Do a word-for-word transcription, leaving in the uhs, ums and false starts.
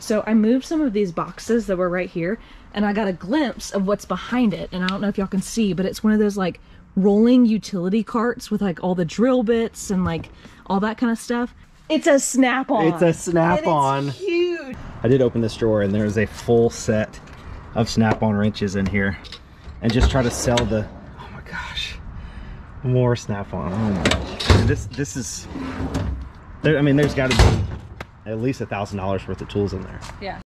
So I moved some of these boxes that were right here, and I got a glimpse of what's behind it. And I don't know if y'all can see, but it's one of those like rolling utility carts with like all the drill bits and like all that kind of stuff. It's a Snap-on. It's a Snap-on. It's huge. I did open this drawer and there's a full set of Snap-on wrenches in here, and just try to sell the, oh my gosh, more Snap-on. Oh my gosh. And this this is there, I mean, there's got to be at least a thousand dollars worth of tools in there. Yeah.